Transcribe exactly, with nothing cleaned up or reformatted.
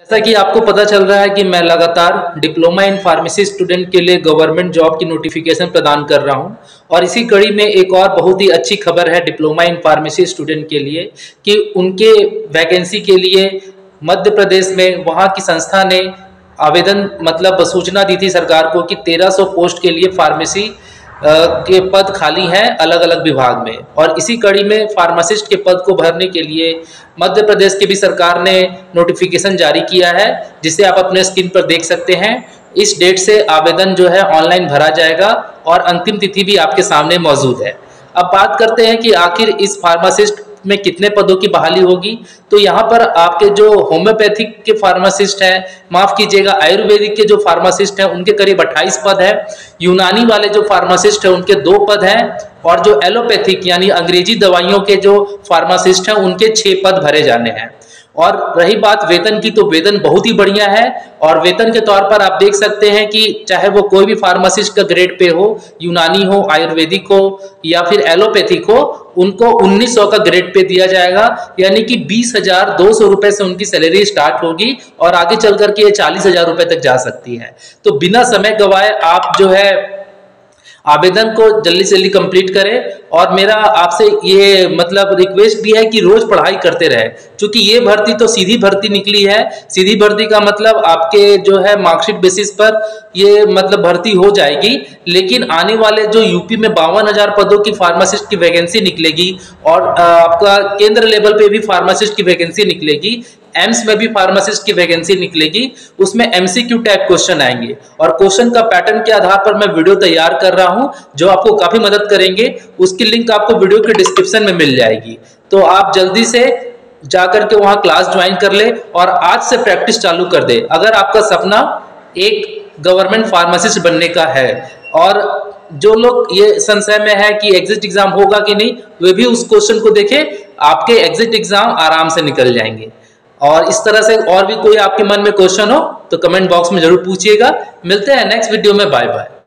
जैसा कि आपको पता चल रहा है कि मैं लगातार डिप्लोमा इन फार्मेसी स्टूडेंट के लिए गवर्नमेंट जॉब की नोटिफिकेशन प्रदान कर रहा हूं और इसी कड़ी में एक और बहुत ही अच्छी खबर है डिप्लोमा इन फार्मेसी स्टूडेंट के लिए कि उनके वैकेंसी के लिए मध्य प्रदेश में वहां की संस्था ने आवेदन मतलब सूचना दी थी सरकार को कि तेरह सौ पोस्ट के लिए फार्मेसी के पद खाली हैं अलग अलग विभाग में। और इसी कड़ी में फार्मासिस्ट के पद को भरने के लिए मध्य प्रदेश की भी सरकार ने नोटिफिकेशन जारी किया है, जिसे आप अपने स्क्रीन पर देख सकते हैं। इस डेट से आवेदन जो है ऑनलाइन भरा जाएगा और अंतिम तिथि भी आपके सामने मौजूद है। अब बात करते हैं कि आखिर इस फार्मासिस्ट में कितने पदों की बहाली होगी। तो यहाँ पर आपके जो होम्योपैथिक के फार्मासिस्ट हैं, माफ कीजिएगा आयुर्वेदिक के जो फार्मासिस्ट हैं, उनके करीब अट्ठाईस पद है। यूनानी वाले जो फार्मासिस्ट हैं उनके दो पद हैं और जो एलोपैथिक यानी अंग्रेजी दवाइयों के जो फार्मासिस्ट हैं उनके छह पद भरे जाने हैं। और रही बात वेतन की, तो वेतन बहुत ही बढ़िया है और वेतन के तौर पर आप देख सकते हैं कि चाहे वो कोई भी फार्मासिस्ट का ग्रेड पे हो, यूनानी हो, आयुर्वेदिक हो या फिर एलोपैथिक हो, उनको उन्नीस सौ का ग्रेड पे दिया जाएगा, यानी कि बीस हजार दो सौ रुपए से उनकी सैलरी स्टार्ट होगी और आगे चल करके ये चालीस हजार रुपए तक जा सकती है। तो बिना समय गवाए आप जो है आवेदन को जल्दी से जल्दी कंप्लीट करें। और मेरा आपसे ये मतलब रिक्वेस्ट भी है कि रोज पढ़ाई करते रहे, क्योंकि ये भर्ती तो सीधी भर्ती निकली है। सीधी भर्ती का मतलब आपके जो है मार्कशीट बेसिस पर ये मतलब भर्ती हो जाएगी, लेकिन आने वाले जो यूपी में बावन हजार पदों की फार्मासिस्ट की वैकेंसी निकलेगी और आपका केंद्र लेवल पे भी फार्मासिस्ट की वैकेंसी निकलेगी, एम्स में भी फार्मासिस्ट की वैकेंसी निकलेगी, उसमें एमसीक्यू टाइप क्वेश्चन आएंगे और क्वेश्चन का पैटर्न के आधार पर मैं वीडियो तैयार कर रहा हूं जो आपको काफी मदद करेंगे। उसकी लिंक आपको वीडियो के डिस्क्रिप्शन में मिल जाएगी, तो आप जल्दी से जाकर के वहां क्लास ज्वाइन कर ले और आज से प्रैक्टिस चालू कर दे। अगर आपका सपना एक गवर्नमेंट फार्मासिस्ट बनने का है और जो लोग ये संशय में है कि एग्जिट एग्जाम होगा कि नहीं, वे भी उस क्वेश्चन को देखें, आपके एग्जिट एग्जाम आराम से निकल जाएंगे। और इस तरह से और भी कोई आपके मन में क्वेश्चन हो तो कमेंट बॉक्स में जरूर पूछिएगा। मिलते हैं नेक्स्ट वीडियो में, बाय बाय।